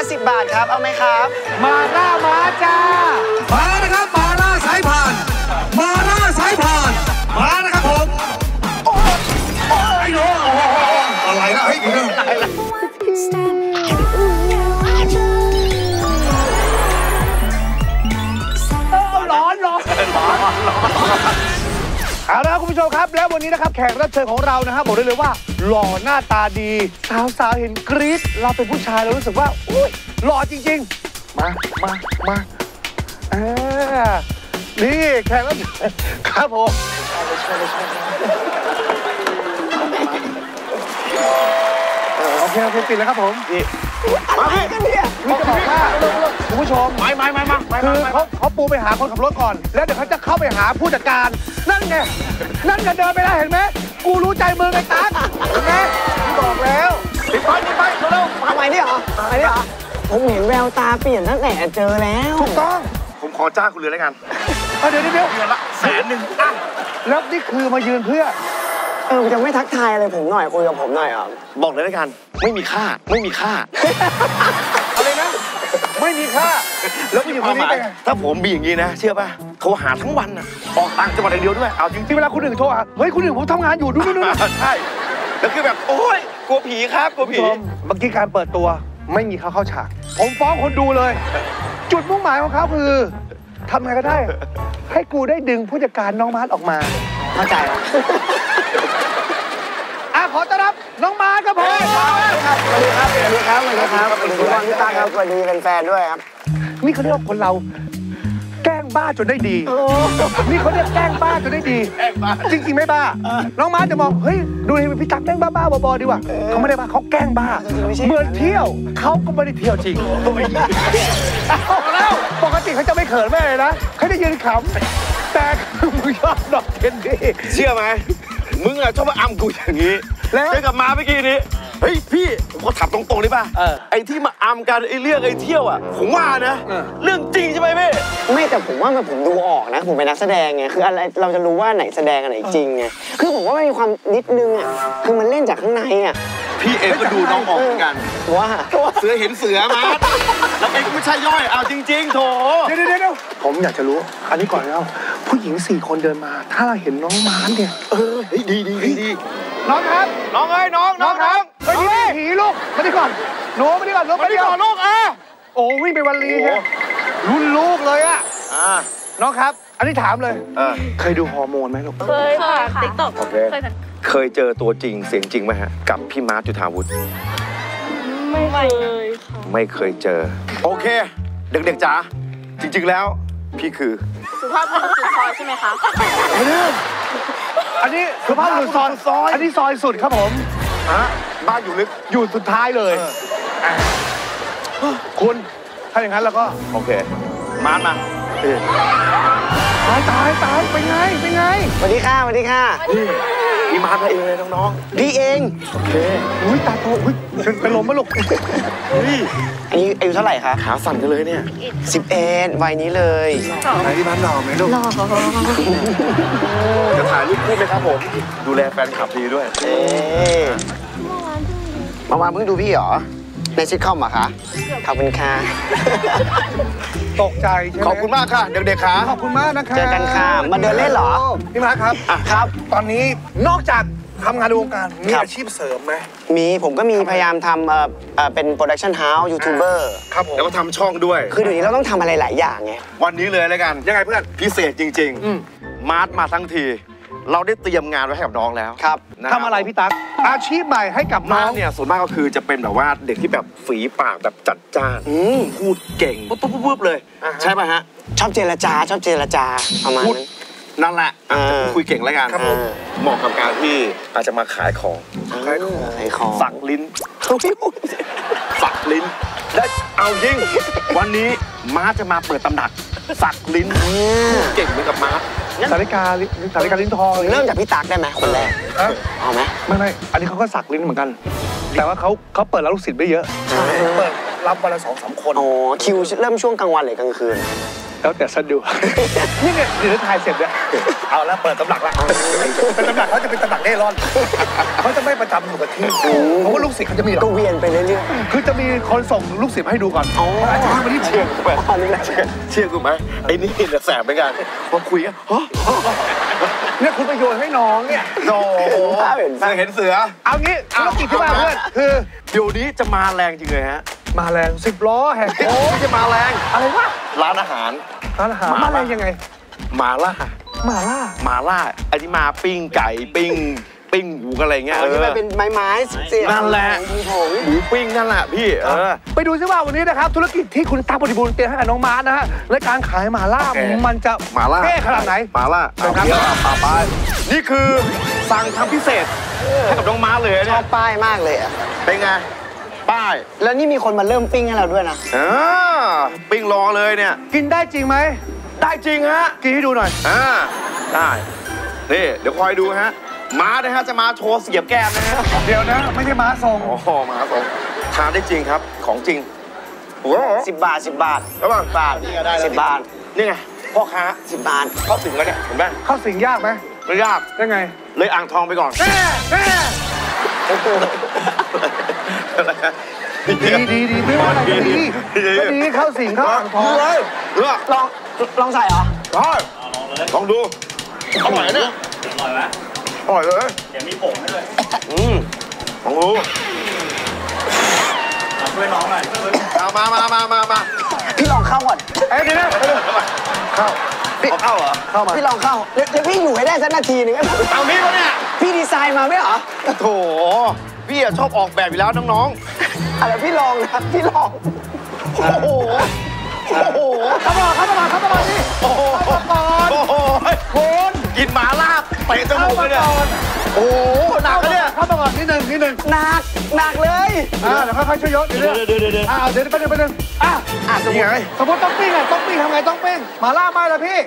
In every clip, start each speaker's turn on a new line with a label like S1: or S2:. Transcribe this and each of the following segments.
S1: 10 บาทครับเอาไหมครับ
S2: มาล่ามาจ้า
S3: มานะครับมาล่าสายผ่านมาล่าสายผ่านมานะครับผมไอ้หนูอะไรนะเฮ้ย
S2: ร้อนเอาละครับคุณผู้ชมครับแล้ววันนี้นะครับแขกรับเชิญของเรานะครับบอกได้เลยว่าหล่อหน้าตาดีสาวๆเห็นกรี๊ดเราเป็นผู้ชายเรารู้สึกว่าอุ้ยหล่อจริงๆมานี่แขกรับเชิญครับผมโอเคปิดแล้วครับผมมาพี่นี่จะบอกว่าคุณผู้ชมมาคือเขาปูไปหาคนขับรถก่อนแล้วเดี๋ยวเขาจะเข้าไปหาผู้จัดการนั่นไงเดินไปแล้วเห็นไหมกูรู้ใจมึงไอ้ตั๊กเห็นไหมบอกแล้วปิดไฟเร็ว
S1: ทำไมนี่เหรอผมเห็นแววตาเปลี่ยนตั้งแต่เจอแล้ว
S2: ถูกต้อง
S3: ผมขอจ้างคุณเลยแล้วกัน
S2: เดี๋ยว
S3: เดือนละ100,000
S2: แล้วนี่คือมายืนเพื่อ
S1: จะไม่ทักทายอะไรผมหน่อยคุยกับผมหน่อย
S3: บอกเลยแล้วกันไม่มีค่า
S2: อะไรนะไม่มีค่าแล้วอยู่คนนี้ไป
S3: ถ้าผมมีอย่างนี้นะเชื่อป่ะเขาหาทั้งวันน่ะออกต่างจังหวัดอย่างเดียวด้วยเอาจริงๆ
S2: เวลาคนอื่นโทรหาเฮ้ยคนอื่นผมทำงานอยู่ดู
S3: ใช่แล้วคือแบบโอ๊ยกลัวผีครับกลัวผี
S2: เมื่อกี้การเปิดตัวไม่มีเข้าฉากผมฟ้องคนดูเลยจุดมุ่งหมายของเขาคือทำไงก็ได้ให้กูได้ดึงผู้จัดการน้องมาร์ทออกมา
S1: เข้าใจ
S2: ขอต้อนรับน้องมาร์ทครับผม
S1: สวัสดีครับพี่ตั๊กครับสวัสดีแฟนๆด้วยครับ
S2: นี่เขาเรียกว่าคนเราแกล้งบ้าจนได้ดีนี่เขาเรียกแกล้งบ้าจนได้ดีจริงๆไม่บ้าน้องมาร์ทจะมองเฮ้ยดูดิพี่ตั๊กแกล้งบ้าๆบอๆดีกว่าเขาไม่ได้บ้าเขาแกล้งบ้าเหมือนเที่ยวเขาก็ไม่ได้เที่ยวจริงแล้วปกติเขาจะไม่เขินแม่เลยนะเขาจะยืนขำแต่มึงชอบดอกเคนดี้
S3: เชื่อไหมมึงอะชอบมาอ้ำกูอย่างนี้แล้วกับมาเมื่อกี้นี้เฮ้ยพี่ผมขอถามตรงๆได้ป่ะไอ้ที่มาอ้ำกันไอ้เรื่องไอ้เที่ยวอะผมว่านะเรื่องจริงใช่ไหมพี่
S1: ไม่แต่ผมว่าผมดูออกนะผมเป็นนักแสดงไงคืออะไรเราจะรู้ว่าไหนแสดงอันไหนจริงไงคือผมว่ามันมีความนิดนึงอะคือมันเล่นจากข้างในอะ
S3: พี่เองก็ดูน้องออกเหมือนกัน
S1: ว่า
S3: เสือเห็นเสือมาแล้วเองก็ไม่ใช่ย่อยเอาจริงๆโถ
S2: เดี๋ยวผมอยากจะรู้อันนี้ก่อนแล้วผู้หญิง4 คนเดินมาถ้าเราเห็นน้องมาร์ทเนี่ย
S3: ดี
S2: น้องครับ
S3: น้องเอ้ยน้องครับ
S2: ไปนี่ผีลูกมาดิก่อนหนูมาดิก่อนลูก
S3: ลูก
S2: โอ้วิ่งไปวันลีใช่รุ่นลูกเลยอะน้องครับอันนี้ถามเลยเคยดูฮอร์โมนไหมลูก
S4: เคยค่ะติ๊กต็อก
S3: เคยเจอตัวจริงเสียงจริงไหมฮะกับพี่มาร์ท จุฑาวุฒิ
S4: ไม่
S3: เคยเจอโอเคเด็กๆจ๋าจริงๆแล้วพี่คือ
S4: สุภาพบุรุษสุดซอยใช่ไหมคะ
S2: อันนี้สุภาพบุรุษซอยอันนี้ซอยสุดครับผม
S3: บ้านอยู่ลึก
S2: อยู่สุดท้ายเลยคุณถ้าอย่างนั้นแล้วก็
S3: โอเคมาร์ทมา
S2: ตายเป็นไง
S1: สวัสดีค่ะ
S3: พี่มาร์ทเองเลยน้อง
S1: ๆพี่เอง
S2: โอเคอุ้ยตาโตอุ้ยเป็นลมไหมลูก
S1: อันนี้อายุเท่าไหร่คะ
S3: ขาสั่นกันเลยเนี่ย
S1: 11วัยนี้เลย
S3: ไหนที่บ้านหล่อไหมลูกจะถ่ายรูปคู่ไหมครับผมดูแลแฟนคลับดีด้วย
S1: เมื่อวานเพิ่งดูพี่เหรอในซิทคอมอะคะขอบคุณค่ะ
S2: ตกใจใช่ไหม
S3: ขอบคุณมากค่ะเด็กๆค่ะ
S2: ขอบคุณมากนะคะ
S1: เจอกันค่ะมาเดินเล่นเหรอ
S2: พี่มาร์ทครับ
S1: ครับ
S2: ตอนนี้นอกจากทำงานในวงการมีอาชีพเสริมไหม
S1: ผมก็มีพยายามทำเป็นโปรดักชั่นเฮาส์ยูทูบเบอร์
S3: ครับผมแล้วก็ทำช่องด้วย
S1: คือเดี๋ยวนี้เราต้องทำอะไรหลายอย่างไง
S3: วันนี้เลยแล้วกันยังไงเพื่อนพิเศษจริงๆมาร์ทมาทั้งทีเราได้เตรียมงานไว้ให้กับน้องแล้ว
S1: ครับ
S2: ทำอะไรพี่ตั๊กอาชีพใหม่ให้กับน้อง
S3: เนี่ยส่วนมากก็คือจะเป็นแบบว่าเด็กที่แบบฝีปากแบบจัดจ้านพูดเก่งปุ๊บเลยใช่ป่ะฮะ
S1: ชอบเจรจาประมาณนั้น
S3: นั่นแหละคุยเก่งแล้วกันเหมาะกับการที่อาจจะมาขายของสักลิ้นได้เอายิ่งวันนี้ม้าจะมาเปิดตำหนักสักลิ้นเก่งเหมือนกับม้า
S2: สาริกาลิ้นทอง
S1: เริ่มจากพี่ตั๊กได้ไหมคนแรกเอาไหม
S2: ไม่อันนี้เขาก็สักลิ้นเหมือนกันแต่ว่าเขาเปิดรับลูกศิษย์ไม่เยอะเปิดรับวันละ2-3 คน
S1: คิวเริ่มช่วงกลางวันหรือกลางคืน
S2: แล้วแต่สะดวกนี่เนี่ยเดี๋ยวถ่ายเสร็จเนี่ยเอาแล้วเปิดตำหนักละเป็นตำหนักเขาจะเป็นตำหนักเล่ร่อนเขาจะไม่ประจำอยู่กับที่เพราะว่าลูกศิษย์เขาจะมีหรอ
S1: ก็เวียนไปเรื่อย
S2: คือจะมีคนส่งลูกศิษย์ให้ดูก่อนอาจารย์มาที่ผม
S3: เชื่อกูไหมไอ้นี่เนี่ยแสบเหมือนกันพอคุยกัน
S2: เนี่ยคุณไปโยนให้น้องเนี่ย
S3: โอ้โหเห็นเสือ
S2: เอางี้ธุรกิจที่มาเพื่อนคือ
S3: เดี๋ยวนี้จะมาแรงจริงเลยฮะ
S2: มาแรง10 ล้อแหก
S3: โอ้ยจะมาแรง
S2: อะไรวะ
S3: ร้านอาหาร
S2: ร้านอาหารมาแรงยังไง
S3: มาล่า
S2: มาล่า
S3: มาล่าไอ้ที่มาปิ้งไก่ปิ้งหมูอะไรเงี้ย
S1: ๆที่มันเป็นไม้เสียบ
S3: นั่นแหละหมูปิ้งนั่นแหละพี่
S2: ไปดูซิว่าวันนี้นะครับธุรกิจที่คุณตั๊กบริบูรณ์เตรียมให้กับน้องมาร์ทนะฮะและการขายหม่าล่ามันจะ
S3: มาล่า
S2: เท่ขนาดไหน
S3: มาล่า
S2: นะครับ
S3: เดี๋ยวไปนี่คือสั่งทำพิเศษให้กับน้องม้าเลย
S1: ช
S3: เนี่
S1: อย บป้ายมากเลยอ่ะ
S3: เป็นไงป้าย
S1: แล้วนี่มีคนมาเริ่มปิ้งให้เราด้วยนะ
S3: ปิ้งรอเลยเนี่ย
S2: กินได้จริงไหม
S3: ได้จริงฮะ
S2: กินให้ดูหน่อย
S3: ได้นี่เดี๋ยวคอยดูฮะม้านะฮะจะมาโชว์เสียบแก้มนะฮะ
S2: เดี๋ยวนะไม่ใช่ม้าทรง
S3: โอ้โหมาครับผมทานได้จริงครับของจริงโอ้โห
S1: 10 บาท 10 บาท
S3: ระหว่าง
S1: บาท
S3: นี่ก็ได้แล้ว
S1: 10 บาท
S3: นี่ไงพ่อค้า
S1: 10 บาท
S3: เข้าถึงแล้วเนี่ยเห็นไหม
S2: เข้าสิงยากไหม
S3: ไม่ยาก
S2: ได้ไง
S3: เลยอ่างทองไปก่อน
S2: แม่ดีไม่ว่าอะไรก็ดีก็ดีเข้าสิงเข้าอ่างทอง
S3: เลยเลือก
S1: ลองใส่เหรอ
S3: ได้ลองดูอร่อยนะเนี่ยอร่อยไหมอร่อยเลยเดี๋ยวมีผงให้ด้วยลองดูช่วยน้องหน่อยมา
S1: พี่ลองเข้าก่อน
S2: เดี๋ยวนะเข้า
S3: เข้าเหรอ
S2: เข้ามา
S1: พี่ลองเข้าเดี๋ยวพี่อยู่ให้ได้สักนาทีหนึง
S3: เอามีดมาเนี่ย
S1: พี่ดีไซน์มาไม่เหรอ
S3: โถพี่ชอบออกแบบอยู่แล้วน้อง
S1: อะไรพี่ลองนะพี่ลอง
S3: ๆโอ้โห
S2: เข้ามานี่
S3: โอ้โหคุณกินหมาล่าเตะจมูกเลยเนี่ยโอ้โหหนักเลยเนี่ย
S2: เข้ามาก่อนนิดนึง
S1: หนักเลย
S2: เดี๋ยวค่อยๆช่วยยกเดี๋ยวเดี๋ยวไปหนึ่ง
S3: สมมติไง
S2: สมมติต้องปิ้งทำไงต้องปิ้งหมาล่าไม่ละพี่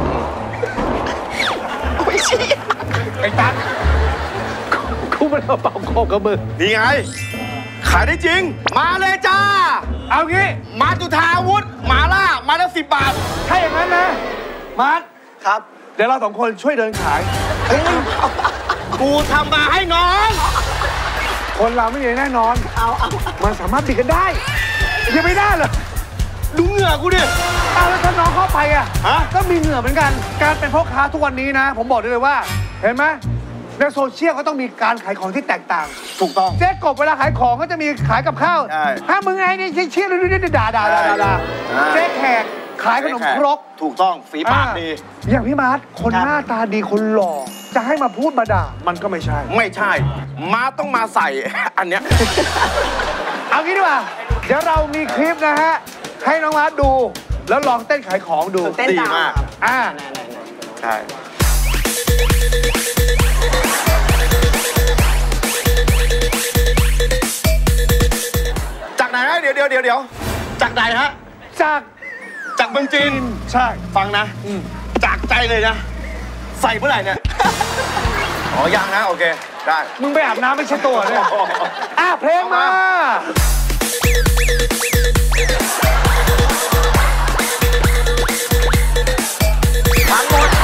S2: ไอ้ตั๊กกูมันเป่าโคกับมือ
S3: นี่ไงขายได้จริงมาเลยจ้า
S2: เอางี้
S3: มาจุธาวุฒิหมาล่ามาละ10 บาท
S2: ถ้าอย่างนั้นนะมาร์ท
S1: ครับ
S2: เดี๋ยวเรา2 คนช่วยเดินขาย
S3: กูทำมาให้น้อง
S2: คนเราไม่มีแน่นอนมันสามารถบิดกันได้ยังไม่ได้เหรอ
S3: ดูเหงื่อกูดิ
S2: แล้วถ้าน้องเข้าไปอ่ะ
S3: ฮะ
S2: ก็มีเหงื่อเหมือนกันการเป็นพ่อค้าทุกวันนี้นะ ผมบอกได้เลยว่าเห็นไหมในโซเชียลก็ต้องมีการขายของที่แตกต่าง
S3: ถูกต้อง
S2: เจ๊กบเวลาขายของก็จะมีขายกับข้าว
S3: ใช่
S2: ถ้ามึงไงนี่เชี่ยด่าเจ๊แขกขายขนมครก
S3: ถูกต้องฝีปากดี
S2: อย่างพี่มาร์ทคนหน้าตาดีคนหล่อจะให้มาพูดมาด่ามันก็ไม่ใช่
S3: ไม่ใช่ม้าต้องมาใส่ อันเนี้ย
S2: เอางี้ดีกว่าเดี๋ยวเรามีคลิปนะฮะให้น้องมาร์ทดูแล้วลองเต้นขายของดู
S1: เต้น
S3: ดี
S1: ตาม
S3: มาก ใช่จากไหนฮะเดี๋ยวจากไหนฮะ จากเมืองจีน
S2: ใช่
S3: ฟังนะ จากใจเลยนะ ใส่เมื่อไหร่เนี่ย อ๋อ ยังนะ โอเค ได้
S2: มึงไปอาบน้ำไม่ใช่ตัวเนี่ยเพลงมา
S3: ทั้งหมด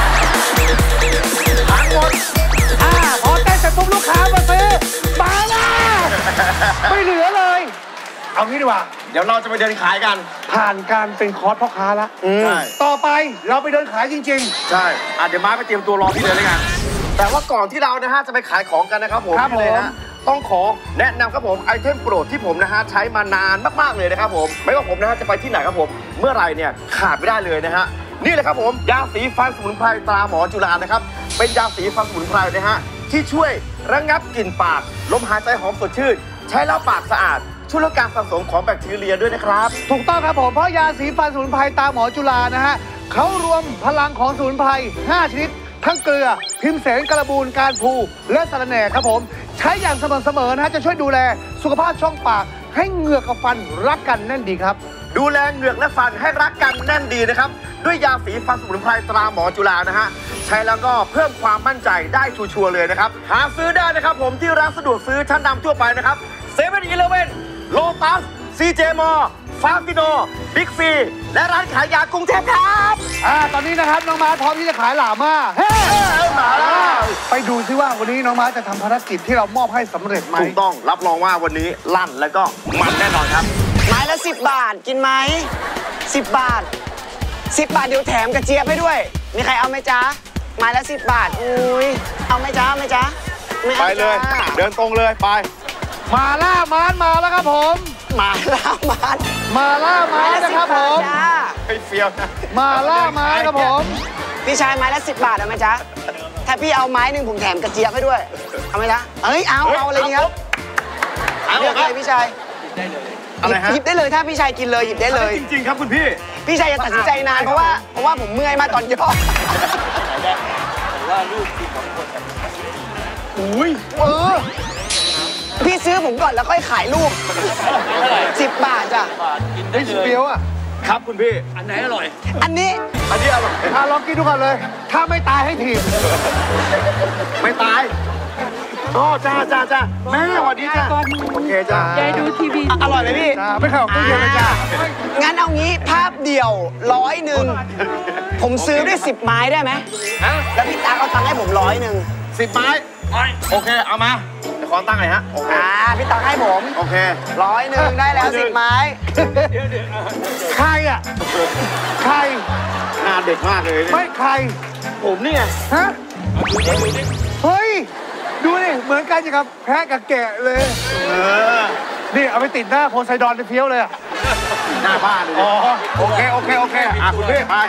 S2: พอเต้นเสร็จปุ๊บลูกค้ามาซื้อมาล่ะไม่เหลือเลย เอางี้ดีกว่า
S3: เดี๋ยวเราจะไปเดินขายกัน
S2: ผ่านการเป็นคอร์สพ่อค้าแล้ว
S3: ใช่
S2: ต่อไปเราไปเดินขายจริง
S3: ใช่เดี๋ยวม้าไปเตรียมตัวรอพี่เลยแล้วกัน แต่ว่าก่อนที่เรานะฮะจะไปขายของกันนะครับผม
S2: ครับผม
S3: เลยนะต้องขอแนะนำครับผมไอเทมโปรดที่ผมนะฮะใช้มานานมากๆเลยนะครับผมไม่ว่าผมนะฮะจะไปที่ไหนครับผมเมื่อไหรเนี่ยขาดไม่ได้เลยนะฮะนี่เลยครับผมยาสีฟันสมุนไพรตราหมอจุฬานะครับเป็นยาสีฟันสมุนไพรนะฮะที่ช่วยระงับกลิ่นปากลมหายใจหอมสดชื่นใช้แล้วปากสะอาดช่วยลดการสะสมของแบคทีเรียด้วยนะครับ
S2: ๆ ถูกต้องครับผมเพราะยาสีฟันสมุนไพรตาหมอจุฬานะฮะเขารวมพลังของสมุนไพร5 ชนิดทั้งเกลือพิมเสนกระบูลการพูและสะระแหน่ครับผมใช้อย่างสม่ำเสมอนะฮะจะช่วยดูแลสุขภาพช่องปากให้เหงือกกับฟันรักกันแน่นดีครับ
S3: ดูแลเหงือกและฟันให้รักกันแน่นดีนะครับด้วยยาสีฟันสมุนไพรตราหมอจุฬานะฮะใช้แล้วก็เพิ่มความมั่นใจได้ชัวร์เลยนะครับหาซื้อได้นะครับผมที่ร้านสะดวกซื้อชั้นนำทั่วไปนะครับเซเว่นอีเลฟเว่นโลตัสซีเจมอลฟาร์มกิโนบิ๊กซีและร้านขายยากรุงเทพครับ
S2: ตอนนี้นะครับน้องมาร์ทพร้อมที่จะขายหลาม่าเฮ้มาแล้วไปดูซิว่าวันนี้น้องมาร์ทจะทำภารกิจที่เรามอบให้สำเร็จไหม
S3: ถูกต้องรับรองว่าวันนี้ลั่นแล้วก็มันแน่นอนครับ
S1: ไม้ละ10 บาทกินไหม10 บาท10 บาทเดี๋ยวแถมกระเจี๊ยบให้ด้วยมีใครเอาไหมจ๊ะไม้ละ10 บาทอุ้ยเอาไหมจ๊ะเอาไหมจ๊ะไม่
S3: ไป
S1: เอา
S3: เลย
S1: จ้า
S3: เดินตรงเลยไป
S2: มาล่ามาร์ทมาแล้วครับผม
S1: หมาล่ามา
S2: มาล่ามา
S1: ไม้
S2: ร์ท
S1: ละ
S2: นะ
S1: 10
S2: ครับ
S1: บา
S2: ผ
S1: ท
S2: ม
S1: จ้า
S3: ให้เฟี้ยวนะ
S2: มาล่ามาร์ทครับผม
S1: พี่ชายไม้ละ10 บาทเอาไหมจ๊ะถ้าพี่เอาไม้หนึ่งผมแถมกระเจี๊ยบให้ด้วยเอาไหมจ๊ะเอ้ยเอาอะไรดีครับ
S3: เอา
S1: เลือก
S3: ค
S1: เล
S3: รับ
S1: ยพี่ชาย
S3: อะไรฮะ
S1: หยิบได้เลยถ้าพี่ชายกินเลยหยิบได้เลย
S3: จริงๆครับคุณพี่
S1: พี่ชายอย่าตัดสินใจนานเพราะว่าผมเมื่อยมากตอนย่อ
S3: อุ้ย
S1: พี่ซื้อผมก่อนแล้วค่อยขายรูป10 บาทจ้ะ
S2: เฮ้ยเปรี้ยวอ่ะ
S3: ครับคุณพี่
S1: อันนี้
S3: อันนี้อร่อย
S2: ลองกินดูก่อนเลย ถ้าไม่ตายให้ถีบ
S3: ไม่ตายอ๋อจ้าแม่สวัสดีจ้าโอเคจ้าย
S4: ายดูทีวี
S1: อร่อยไหมพี่
S2: จ้าไม่เคยออกตู้เย็นเลยจ้า
S1: งั้นเอางี้ภาพเดี่ยว100ผมซื้อด้วย10 ไม้ได้ไหม
S3: ฮะ
S1: แล้วพี่ตาเอาตังค์ให้ผม100
S3: 10 ไม้โอเคเอามาเดี๋ยวขอตั้งหน่อยฮะโอเค
S1: พี่ตังค์ให้ผม
S3: โอเค
S1: 100ได้แล้ว10 ไม้
S2: ใครอ่ะ ใคร
S3: หน้าเด็กมากเลยเนี่ย
S2: ไม่ใคร
S3: ผมนี่ไง
S2: ฮะ เฮ้ย ดูนี่เหมือนกันอย่างกับแพะกับแกะเลย
S3: เออ
S2: นี่เอาไปติดหน้าโพไซดอนในเฟี้ยวเลยอ่ะ
S3: หน้าบ้านเลย
S2: อ๋อ
S3: โอเคคุณพี่ไป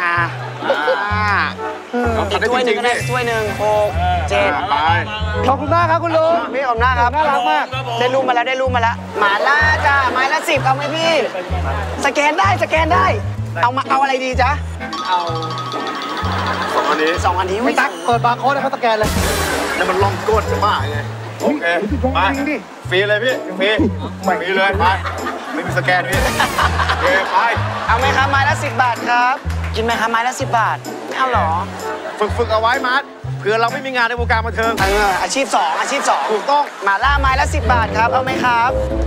S3: ตัดได้
S1: ถ้วย
S3: จ
S1: ห
S3: ริ
S1: นึ่
S3: ง
S1: งก็
S3: ๆ
S1: ได้
S3: พี่
S1: ถ้วยหนึ่ง6 7
S3: ไป
S2: ขอบคุณมากครับคุณลุง
S1: พี่ขอบหน้าครับ
S2: น่ารักมาก
S1: ได้รูปมาแล้วหมาล่าจ้าไม้ละ10เอาไหมพี่ สแกนได้เอาอะไรดีจ๊ะ
S3: สองอันนี้
S1: 2 อันนี้
S2: ไม่ตักเปิดบาร์โค้ดให้เขาสแกนเลย
S3: นี่มันลองก้นจะบ้าไงโอเคไป
S2: จริงดิ
S3: ฟรีเลยพี่ฟรีเลยไปไม่มีสแกนพี่โอเคไป
S1: เอาไหมครับไม้ละ10 บาทครับ กินไหมครับไม้ละ10 บาทไม่เอาหรอ
S3: ฝึกเอาไว้มาร์ทเผื่อเราไม่มีงานในวงการบันเทิง
S1: อาชีพ2
S3: ถูกต้อง
S1: หมาล่าไม้ละ10 บาทครับเอาไหมครับ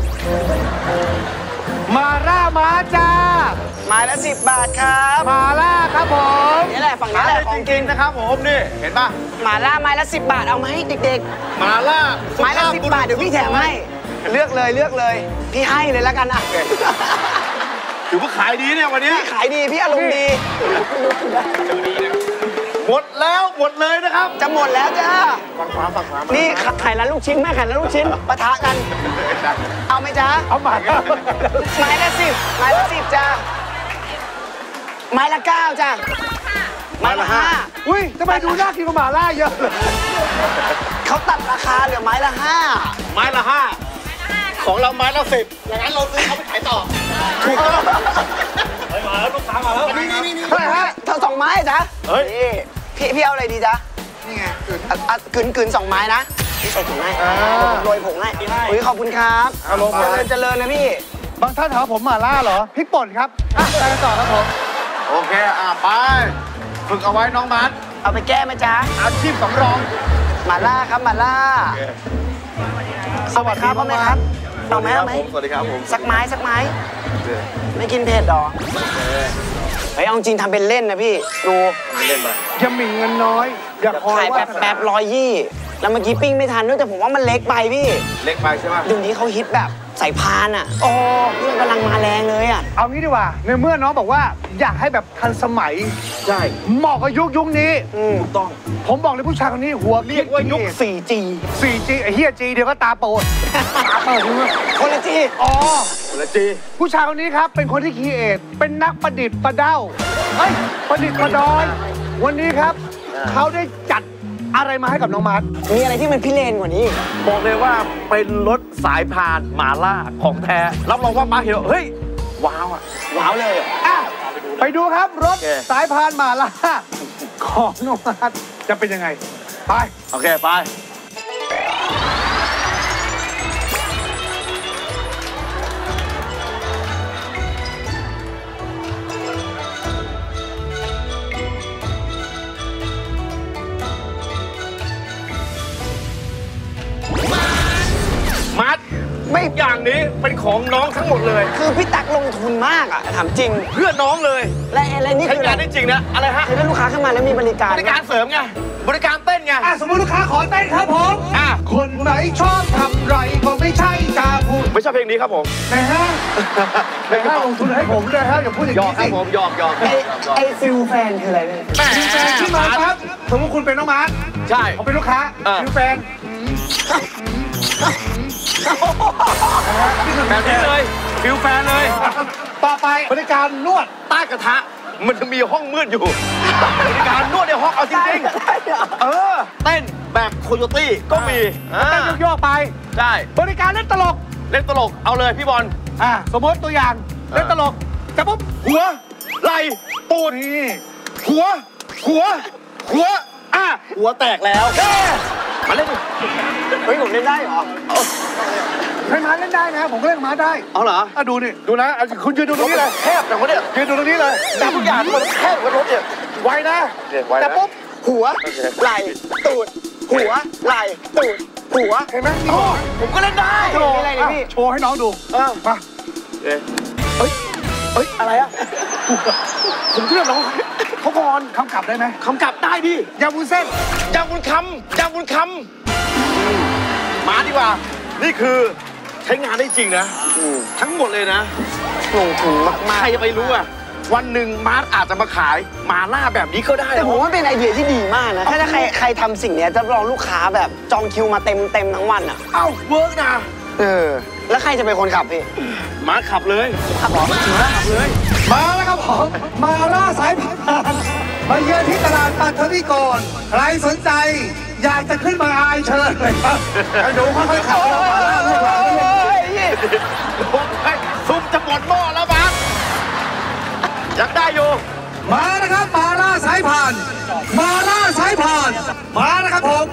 S2: มาล่ามาจ้า
S1: ไม้ละ10 บาทครับ
S2: มาล่าครับผม
S1: นี่แหละฝั่ง
S3: หา
S1: นี้แห
S3: ได้
S1: ละข
S3: จ
S1: องกิ
S3: ริ
S1: น
S3: งๆนะครับผมนี่เห็นป่ะ
S1: หมาล่าไม้ละ10 บาทเอามาให้เด็ก
S3: มาล่า
S1: ๆไม้ละ10 บาทเดี๋ยวพี่แถมให้เลือกเลยพี่ให้เลยแล้วกันอ่ะ
S3: ถือว่าขายดีเนี่ยวันนี้
S1: พี่ขายดีพี่อารมณ์ดี
S3: หมดแล้วหมดเลยนะครับ
S1: จะหมดแล้วจ้า
S3: ฝั่งขวาฝั่งขวา
S1: นี่ไข่ละลูกชิ้นแม่ไข่ละลูกชิ้นปะทะกัน เอาไหมจ๊ะ
S2: เอาหมา
S1: ไม้ละ10 ไม้ละ10จ้าไม้ละ9จ้าไม้ละ5
S2: อุ้ยทำไมดูน่ากินกว่าหมาล่าเยอะเลย
S1: เขาตัดราคาเหลือไม้ละ
S3: ไม้ละ5ของเราไม้ละ10อย่างนั้นเราซื้อเขาไปขายต่อ
S1: 5ถูกต้อง
S3: นี่
S1: เท่าไหร่ฮะเท่า2 ไม้จ้ะ
S3: เฮ้ย
S1: พี่เอาอะไรดีจ๊ะนี่ไงกึ่น2 ไม้นะพี่ใส่ถุงให้โรยผงให้อุ้ยขอบคุณครับเจริญนะพี่
S2: บางท่านถามว่าผมหมาล่าเหรอพริกป่นครับไปกันต่อครับผม
S3: โอเคไปฝึกเอาไว้น้องมาร์ท
S1: เอาไปแก้ไหมจ๊ะ
S3: อาชีพสำรอง
S1: หมาล่าครับหมาล่า
S2: สวัสดี
S1: เอาไหมครับเอาไหม
S3: สวัสดีครับผม
S1: สักไม้ไม่กินเผ็ดหรอเฮ้ยเอาจริงทำเป็นเล่นนะพี่ดู
S3: เล่นมา
S2: อย่าหมิ่นเงินน้อย อย่าคอย
S1: ขาย
S2: ว่า
S1: แป๊บ120แล้วเมื่อกี้ปิ้งไม่ทันด้วยแต่ผมว่ามันเล็กไปพี่
S3: เล็กไปใช่ไหม
S1: เดี๋ยวนี้เขาฮิตแบบใส่พานอ่ะ
S2: อ๋อ
S1: นี่มันกำลังมาแรงเลยอ่ะ
S2: เอางี้ดีกว่าในเมื่อน้องบอกว่าอยากให้แบบทันสมัย
S3: ใช่
S2: เหมาะกับยุคนี้
S3: ถูกต้อง
S2: ผมบอกเลยผู้ชายคนนี้หัว
S3: เรียกว่ายุค
S1: 4G
S2: 4G ไอ้เฮีย G เดี๋ยวก็ตาโปดรู้ไหม
S1: คนละจี
S2: อ๋อ
S3: ละจี
S2: ผู้ชายคนนี้ครับเป็นคนที่คีเอทเป็นนักประดิษฐ์ประเด้าเฮ้ยประดิษฐ์ประดอย วันนี้ครับเขาได้จัดอะไรมาให้กับน้องมาร์ท
S1: มีอะไรที่มันพิเรนกว่านี้อีก
S3: บอกเลยว่าเป็นรถสายพานหมาล่าของแท้รับรองว่ามาเห็นเฮ้ยว้าวอ่ะ
S1: ว้าวเลยอะ
S2: อ่ะไปดูครับรถ
S3: โอเค
S2: สายพานหมาล่าของน้องมาร์ทจะเป็นยังไงไป
S3: โอเคไป มัดไม่อย่างนี้เป็นของน้องทั้งหมดเลย
S1: คือพี่ตั๊กลงทุนมากอ่ะถามจริง
S3: เพื่อน้องเลย
S1: และอะไรนี่
S3: ใช้
S1: คือง
S3: านได้จริงนะอะไรฮะ
S1: คือถ้าลูกค้าขึ้นมาแล้วมีบริการ
S3: บริการเสริมไงบริการเต้นไง
S2: สมมติลูกค้าขอเต้นครับผม คนไหนชอบทำไรก็ไม่ใช่จะพูด
S3: ไม่ใช่เพลงนี้ครับผม
S2: นะฮะนะฮะลงทุนให้ผมด้วยฮะอย่าพูดอย่าง
S3: หยอ
S2: นี้
S3: กครั
S2: สิ
S3: บผมหยอก
S1: ไอฟิลแฟนคืออะไรเนี่ย
S3: แหม
S2: ฟิวแฟนขึ้นมาครับสมมติคุณเป็นน้องมาร์ค
S3: ใช่
S2: เขาเป็นลูกค้าฟิวแฟน
S3: แบบนี้เลยฟิลแฟนเลย
S2: ต่อไปบริการนวด
S3: ใต้กระทะมันจะมีห้องมืดอยู่บริการนวดในห้องเอาจริงๆเต้นแบบโคโยตี้ก็มี
S2: เต้นโยกๆไป
S3: ใช่
S2: บริการเล่นตลก
S3: เล่นตลกเอาเลยพี่บอล
S2: สมมติตัวอย่างเล่นตลกจะปุ๊บ
S3: หัวไหล่ตูด
S2: นี่
S3: หัวหัวแตกแล้วมาเล่นดิ
S1: เฮ้ยผมเล่นได้เหรอ
S2: ให้ม้าเล่นได้นะผมก็เล่นม้าได้
S3: เอาเหรอ
S2: ดูนี่ดูนะคุณยืนดูตรงนี้เลย
S3: แคบจังวะเนี่ย
S2: ยืนดูตรงนี้เลย
S3: แต่ทุกอย่างมันแคบกว่ารถเนี่ย
S2: ไวนะ
S3: แต่ปุ๊บ
S1: หัวไหล่ตูดหัวไหล่ตูดหัว
S2: เห็นไหมนี่บอก
S3: ผมก็เล่นได้
S2: โชว์โชว์ให้น้องดูมา
S3: เฮ้ยอะไรอะผมเชื่อน้องเขาก่อน
S2: คำกลับได้ไหม
S3: คำกลับได้ดิ
S2: ยำวุ้นเส้น
S3: ยำบุญคำมาดีกว่า นี่คือใช้งานได้จริงนะทั้งหมดเลยนะ
S1: ลงทุนมาก
S3: ใครจะไปรู้อะวันหนึ่งมาร์ทอาจจะมาขายมาล่าแบบนี้ก็ได้
S1: ๆแต่ผมว่าเป็นไอเดียที่ดีมากนะถ้าใครทำสิ่งเนี้ยจะรองลูกค้าแบบจองคิวมาเต็มทั้งวันอ่ะ
S3: เอ้าเวิร์กนะ
S1: แล้วใครจะเป็นคนขับพี่
S3: มาร์ทขับเลยขับหรอมาร์ทขับเลย
S2: มาแล้วครับผมมาล่าสายผ่านมาเยือนที่ตลาดปัทวิกรใครสนใจอยากจะขึ้นมาอายเชิญเลยครับให้ดูค่อยๆขับเรามาล่าลูกหลานเลย
S3: ซุ่มจะหมดหม้อแล้วมาร์ทยังได้อยู่
S2: มานะครับมาล่าสายผ่านมาล่าสายผ่านมานะครับผม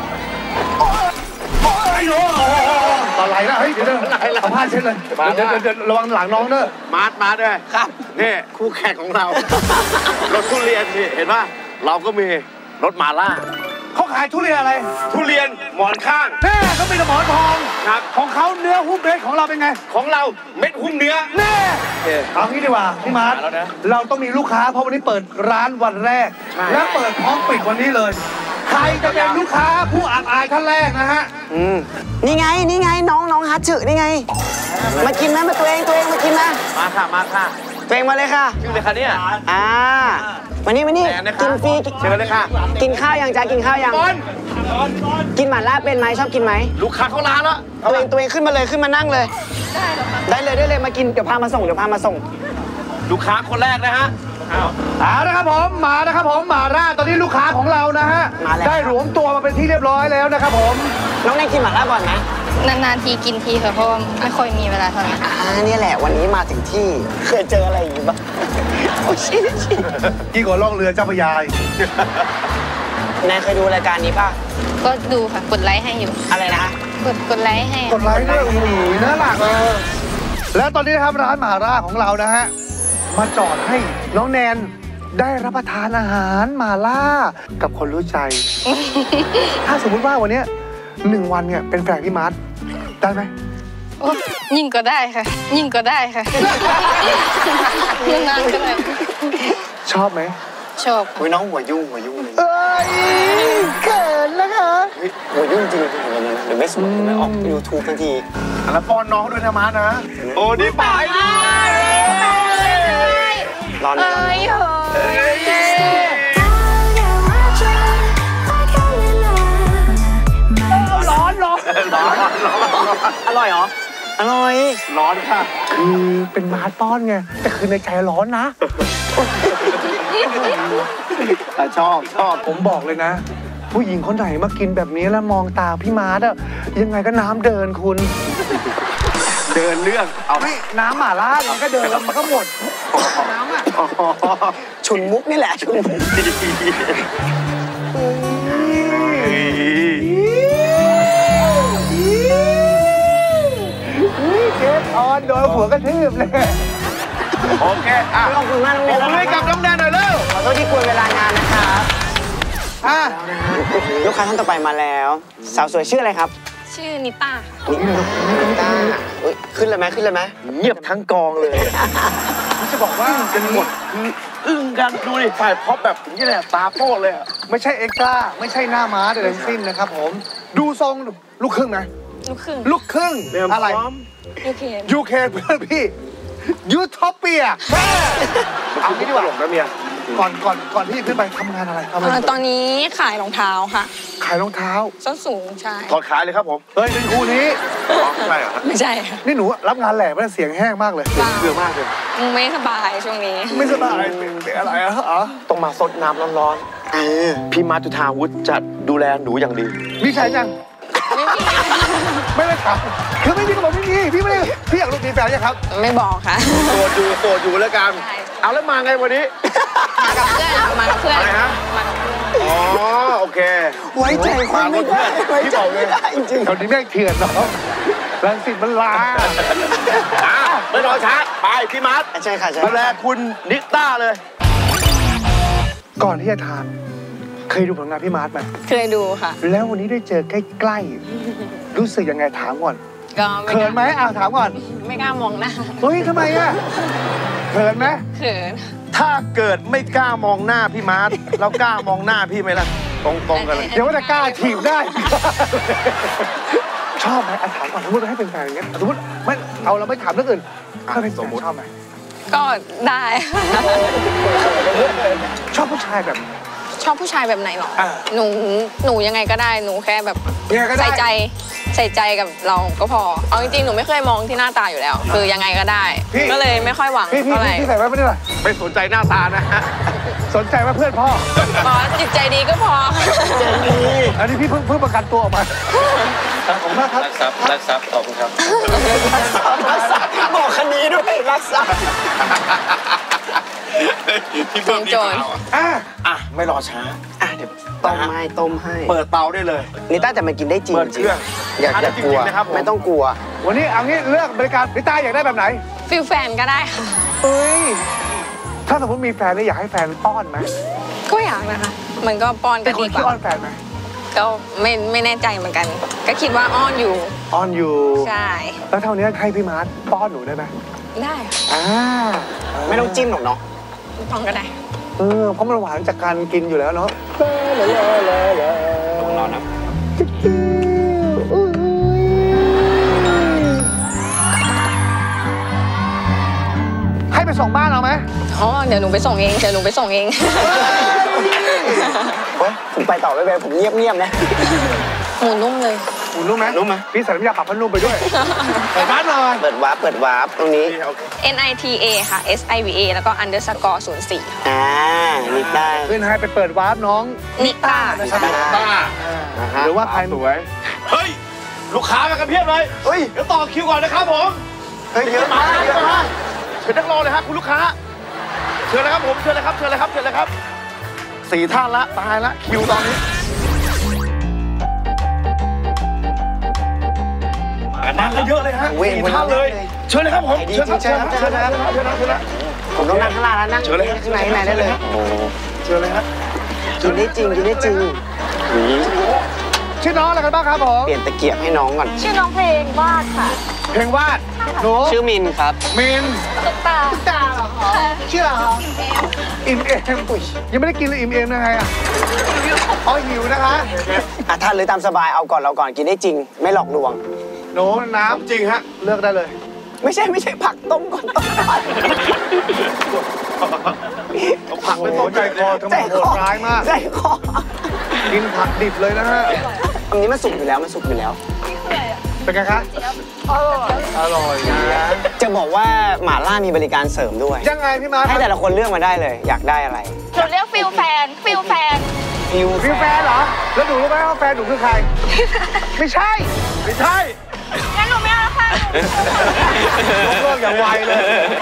S2: ไอ้โน่อะไรนะเฮ้ยเดี๋ยวสัมภาษณ์เช่นเลยเดี๋ยวระวังหลังน้องเนอะ
S3: มาร์ทด้วย
S1: ครับ
S3: นี่คู่แข่งของเรา รถทุเรียนนี่เห็นป่ะเราก็มีรถมาล่า
S2: เขาขายทุเรียนอะไร
S3: ทุเรียนหมอนข้าง
S2: แน่เขาเป็นหมอนทอง
S3: ครับ
S2: ของเขาเนื้อหุ้มเบสของเราเป็นไง
S3: ของเราเม็ดหุ้มเนื้อ
S2: แน่เอางี้ดีกว่าพี่มาร์ท
S3: มาแล้วนะ
S2: เราต้องมีลูกค้าเพราะวันนี้เปิดร้านวันแรก
S3: ใช่
S2: และเปิดพร้อมปิดวันนี้เลย ใครจะเป็นลูกค้าผู้อับอายท่านแรกนะฮะ
S1: นี่ไงน้องฮัทฉึนี่ไง มากินไหมมาตัวเองมากินนะ
S3: มาค่ะ
S1: ตัวเองมาเลยค่ะ
S3: ชื่อเลยค่ะเนี่ย
S1: มานี่
S3: แหนนะคะ
S1: กินฟรี
S3: เชิญเลยค่ะ
S1: กินข้าวยังจ้ากินข้าวยัง
S3: บอล
S1: กินหม่าล่าเป็นไหมชอบกินไหม
S3: ลูกค้าเข้าร้านแล้ว
S1: ตัวเองขึ้นมาเลยขึ้นมานั่งเลย ได้เลยมากินเดี๋ยวพามาส่ง
S3: ลูกค้าคนแรกนะฮะ
S2: เอาละครับผมมานะครับผมมาร่าตอนนี้ลูกค้าของเรานะฮะ
S1: มาแล้ว
S2: ได้รวมตัวมาเป็นที่เรียบร้อยแล้วนะครับผม
S1: น้องแนนกินหม่าล่าบ่อยไหม
S4: นานๆทีกินทีค่ะเพราะว่าไม่ค่อยมีเวลาเท่าไหร่
S1: นี่แหละวันนี้มาถึงที่เคยเจออะไรอย่างงี้บ้างโอ้ชิ
S2: ยิ่งกว่าล่องเรือเจ้าพระยา
S1: แนนเคยดูรายการนี้ป่ะ
S4: ก็ดูค่ะกดไลค์ให้อยู่
S1: อะไรนะ
S4: กดไลค์ให้
S2: กดไลค์ด้วยโอ้โหน่ารักและตอนนี้นะครับร้านหมาล่าของเรานะฮะมาจอดให้น้องแนนได้รับประทานอาหารหมาล่ากับคนรู้ใจ ถ้าสมมุติว่าวันเนี้ย1 วันเนี่ยเป็นแฟนพี่มาร์ทได้ไหม
S4: โอ้ยิ่งก็ได้ค่ะ ยิ่งก็ได้ค่ะ นานๆก็ได้
S2: ชอบไหม
S4: ชอบค่ะ
S1: อุ้ยน้องหัวยุ่งเลย
S2: เอ้ยเขินนะคะ
S1: หัวยุ่งจริงๆเหมือนกันนะเดี๋ยวไม่สวยไม่ออกยูทูบทันที
S3: แล้วป้อนน้องด้วยนะมาร์ทนะ โอ้นี่ไปดิ
S1: รอน
S4: เอ้ยโห
S1: ร้อนอร่อยเหรออร่อย
S3: ร้อนค่ะ
S2: คือเป็นมาร์ทป้อนไงแต่คือในใจร้อนนะ
S3: ชอบ
S2: ผมบอกเลยนะ ผู้หญิงคนไหนมากินแบบนี้แล้วมองตาพี่มาร์ทอะยังไงก็น้ำเดินคุณ
S3: เดินเรื่องเอา
S2: ไม่น้ำหม่าล่ามันก็เดินแล้วมันก็หมดน้ำอะ
S1: ฉุนมุกนี่แหละฉุนมุก
S2: เก็บออนโดนหัวกระทืบเลย
S3: โอเคอ่ะ
S1: ขอบคุณมากน้อง
S3: ผ
S1: แน
S3: ม
S1: น
S3: ให้กับน้องแนนหน่อยเร็ว
S1: ขอโทษที่กวนเวลางานนะครับ
S2: อ่ะ
S1: ลูกค้าท่านต่อไปมาแล้ว สาวสวยชื่ออะไรครับ
S4: ชื่อนิต้าค่ะ
S1: นิต้าอุ๊ยขึ้นเลยไหมขึ้นเลยไหม
S3: เงียบทั้งกองเลยจะบอกว่ากันหมดคืออึ้งกันดูดิฝ่ายพ็อปแบบนี่แหละตาโป้เลยอะ
S2: ไม่ใช่เอ็กซ์ตร้าไม่ใช่หน้าม้าใดๆทั้งสิ้นนะครับผมดูทรงลูกครึ่งไหม
S4: ลูกครึ่ง
S2: ลูกครึ่งอะไร
S4: ยูเค
S2: ยูเคเพื่อนพี่ยูโทเปียแม่เอางี้ดีกว่า
S3: หลงนะเมีย
S2: ก่อนที่จะขึ้นไปทำงานอะไรทำอะไร
S4: ตอนนี้ขายรองเท้าค่ะ
S2: ขายรองเท้า
S4: ส้นสูงใช่
S3: ถอดขายเลยครับผม
S2: เฮ้ยเป็นครูนี้
S3: ใช่เหรอ
S4: ไม่ใช่ค่ะ
S2: นี่หนูรับงานแหล่ไม่ได้เสียงแห้งมากเลย
S4: บ้า
S3: เบื่อมากเลย
S4: ไม่สบายช่วงนี้
S2: ไม่สบายเป็นอะไรอะอ๋อ
S3: ต้องมาซดน้ำร้อนๆพี่มาจุธาวุฒิจะดูแลหนูอย่างดี
S2: มีแฟนยัง
S4: ไม่มี
S2: ไม่ได้ถามคือไม่มีก็บอกไม่มีพี่ไม่ได้พี่อยากรู้มีแฟนยังครับ
S4: ไม่บอกค่ะ
S3: ตัวอยู่แล้วกัน
S4: ใช่
S3: เอาแล้วมาไงวันนี้
S4: มากับเพื่อน
S3: อะไรนะ
S4: มากับเพื่อน
S3: อ๋อโอเค
S1: ไว้ใจความไม่ได้ไว้ใจไม่ได้จริง
S2: แถวนี้แม่งเถื่อนเนาะรังสิตมันลา
S3: ไม่รอช้าไปพี่มาร์ท
S1: ๆใช่ค่ะใช่
S3: ดูแลคุณนิต้าเลย
S2: ก่อนที่จะทานเคยดูผลงานพี่มาร์ทไหม
S4: เคยดูค่ะ
S2: แล้ววันนี้ได้เจอใกล้ๆรู้สึกยังไงถามก่อน
S4: ก็
S2: เขินไหมถามก่อน
S4: ไม่กล้ามองหน้า
S2: เฮ้ยทำไมอะเขินไหม
S4: เขิน
S3: ถ้าเกิดไม่กล้ามองหน้าพี่มาร์ทเรากล้ามองหน้าพี่ไหมล่ะตรงๆกันเลย
S2: เดี๋ยวว่าจะกล้าถีบได้ ชอบไหมถามก่อนสมมติให้เป็นแฟนอย่างเงี้ยสมมติไม่เอาเราไม่ถามเรื่องอื่นถ้าเป็นแฟนชอบไหม
S4: ก็ได้
S2: ชอบผู้ชายแบบ
S4: ชอบผู้ชายแบบไหนหรอ
S2: อ่า
S4: หนูยังไงก็ได้ หนูแค่แบบ
S2: ยังไงก็ได้
S4: ใส่ใจกับเราก็พอ เอาจริงๆ หนูไม่เคยมองที่หน้าตาอยู่แล้ว คือยังไงก็ได้ ก็เลยไม่ค่อยหวัง
S2: พี่
S4: เท่าไหร่
S2: ใส่ไว้ไม่ได้หรอ
S3: ไม่สนใจหน้าตานะฮะ
S2: สนใจว่าเพื่อนพ่อ
S4: ขอจิตใจดีก็พอ
S2: อันนี้พี่เพิ่งประกันตัวออกมาขอบคุณมากครับ
S3: รักทรัพย์ขอบคุณครับ
S1: รักษาบอกคันนี้ด้วยรักษา
S4: เสียงโจร
S3: อ่ะไม่รอช้า
S1: อ่ะเดี๋ยวต้มให้
S3: เปิดเตาได้เลย
S1: นิต้าแต่มันกินได้จริง
S3: เปิดเครื่อง
S1: อย่า
S3: อันนั้น
S1: กลัว
S3: จริงๆนะครับผม
S1: ไม่ต้องกลัว
S2: วันนี้เอางี้เลือกบริการพี่ต้าอยากได้แบบไหน
S4: ฟิลแฟนก็ได้ค่ะ
S2: เอ้ยถ้าสมมติมีแฟนเนี่ยอยากให้แฟนป้อนไหม
S4: ก็อยากนะคะ มันก็ป้อน
S2: เป็
S4: ก็
S2: นคน
S4: ดีก
S2: ที่อ้อ
S4: ว่า
S2: นแฟนไหม
S4: ก็ไม่แน่ใจเหมือนกัน ก็คิดว่าอ้อนอยู่
S2: อ้อนอยู่
S4: ใช่
S2: แล้วเท่านี้ให้พี่มาร์ทป้อนหนูได้ไหม
S4: ได้ค่ะ
S1: ไม่ต้องจิ้มหรอกเนาะ
S4: ป้อนก็ได้
S2: เพราะมันหวานจากการกินอยู่แล้วเนาะ
S3: รอนะ
S2: ให้ไปส่งบ้านเอาไหม
S4: อ๋อ เดี๋ยวหนูไปส่งเอง
S1: ผมไปต่อไม่เป็นผมเงียบๆนะ
S4: หมูนุ่มเลย
S2: หนูรู้ไหม
S1: รู้ไหม
S2: พี่ใส่น้ำยาปรับผ้านุ่มไปด้วยใส่บ้านหน่อย
S1: เปิดวาร์ปตรงนี้
S4: NITA ค่ะ SIVA แล้วก็ underscore 04ค่ะ
S1: นิต้า
S2: ขึ้นให้ไปเปิดวาร์ปน้อง
S4: นิต้า
S2: นะครับ
S3: ต้า
S2: หรือว่าใคร
S3: สวย เฮ้ย ลูกค้ามากันเพียบเลย
S1: เฮ้ย
S3: เดี๋ยวต่อคิวก่อนนะครับผม
S1: เฮ้ยเยอะมากเยอะมาก
S3: เชิญนั่งรอเลยครับคุณลูกค้า เชิญเลยครับผมเชิญเลยครับ4 ท่านละตายละคิวตอนนี้มากันเยอะเลยฮะ4 ท่านเลย เชิญเลยครับผมเชิญครับ
S1: ผมต้องนั่งข้างล่างแล้วนั่ง
S3: เชิญเลย
S1: ข้างในได้เลย
S3: เชิญเลยฮะ
S1: กินได้จริง
S2: ชื่อน้องอะไรกันบ้างครับผม
S1: เปลี่ยนตะเกียบให้น้องก่อน
S4: ชื่อน้องเพลงวาดค่ะ
S2: เพลงวาดหนู
S1: ชื่อมินครับ
S2: มิน
S4: ตุ๊กตา
S2: ตาเหรอชื่ออะไรอิ่มเอมอุ๊ยยังไม่ได้กินเลยอิ่มเอมยังไงอ่ะอ๋อหิวนะคะ
S1: ท่านหรือตามสบายเอาก่อนเราก่อนกินได้จริง ไม่หลอกลวง
S2: หนูน้
S3: จริงฮะ
S2: ำเลือกได้เลย
S1: ไม่ใช่ผักต้มก่อน
S3: เอาผักไป
S2: โอ้
S3: ต้ม
S2: ใจคอทำไมโหดร้ายมาก
S1: ใจคอ
S2: กินผักดิบเลยนะฮะ
S1: อันนี้มันสุกอยู่แล้ว
S2: เป็นไงคะอร่อยนะ
S1: จะบอกว่าหม่าล่ามีบริการเสริมด้วย
S2: ยังไงพี่มาร์ค
S1: ให้แต่ละคนเลือกมาได้เลย อยากได้อะไร
S4: หนูเรียกฟิลแฟน
S1: ฟิว
S2: ฟิลแฟนเหรอ แล้วหนูรู้ไหมว่าแฟนหนูคือใคร ไม่ใช่
S3: ไม่ใช่
S4: งั้นหนูไม่เอาแล้วค่ะ
S2: เลิกอย่างไวเลย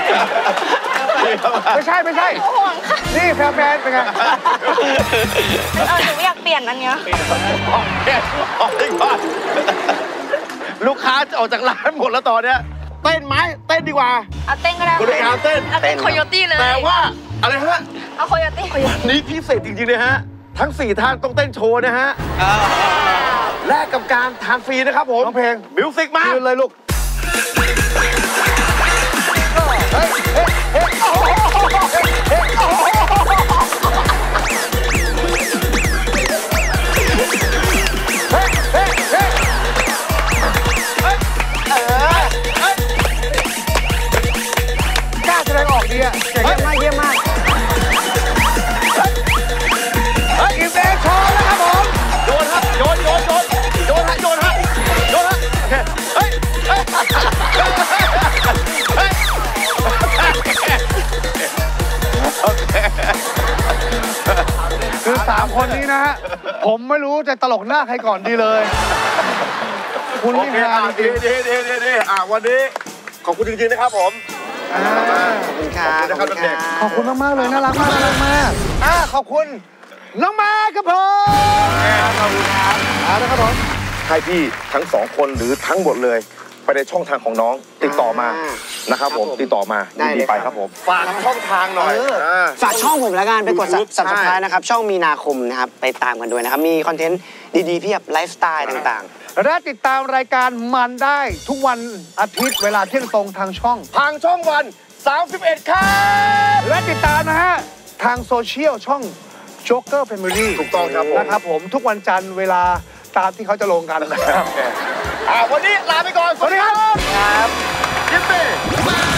S2: ไม่ใช่
S4: ห่วงค่ะ
S2: นี่แฟนเป็นไง
S4: หนูอยากเปลี่ยนอันเนี้ย
S3: ออกดีกว่าลูกค้าจะออกจากร้านหมดแล้วตอนเนี้ยเต้นไหมเต้นดีกว่า
S4: เอาเต้นก็ได้
S3: บริการเต้น
S4: เอาเต้นโคโยตี้เลย
S3: แต่ว่าอะไรฮะ
S4: เอาโคโยตี้
S3: นี้พิเศษจริงๆเลยฮะ ทั้ง 4 ท่านต้องเต้นโชว์นะฮะแลกกับการทานฟรีนะครับผม
S2: น้องเพลง
S3: มิวสิกมา
S2: ยืนเลยลูกกล้าแสดงออกดีอะเก่ง
S1: เยี่ยมมาก
S2: อิมเอชอแล้วครับผม
S3: โยนครับโยนฮะโยนฮะเฮ้ย
S2: คือ3 คนนี้นะฮะผมไม่รู้จะตลกหน้าใครก่อนดีเลย คุณ
S3: โอ
S2: นี่
S3: เค
S2: ฮาจริง
S3: ดีวันนี้ขอบคุณจริงๆนะครับผม
S2: ๆอ่า
S1: ขอบคุณครับ
S3: ขอบคุณนะครับ
S2: ขอบคุณมากๆเลยน่ารักมากขอบคุณน้องมาครับผมขอบคุณครับนะครับผม
S3: ให้พี่ทั้ง2 คนหรือทั้งหมดเลยไปในช่องทางของน้องติดต่อมานะครับผมติดต่อมาดีไปครับผมฝากช่องทางหน่อย
S1: ฝากช่องผมแล้วกันไปกด
S3: YouTube
S1: subscribe นะครับ ช่องมีนาคมนะครับ ไปตามกันด้วยนะครับ มีคอนเทนต์ดีๆเพียบไลฟ์สไตล์ต่าง
S2: และติดตามรายการมันได้ทุกวันอาทิตย์เวลาเที่ยงตรงทางช่อง
S3: ทางช่องวัน31ครับ
S2: และติดตามนะฮะทางโซเชียลช่อง Joker Family
S3: ถูกต้องครับผม
S2: นะครับผมทุกวันจันทร์เวลาตามที่เขาจะลงกันนะครับ
S3: วันนี้ลาไปก่อน สวัสดีครับ
S1: ๆ ครับ
S3: ยิปปี้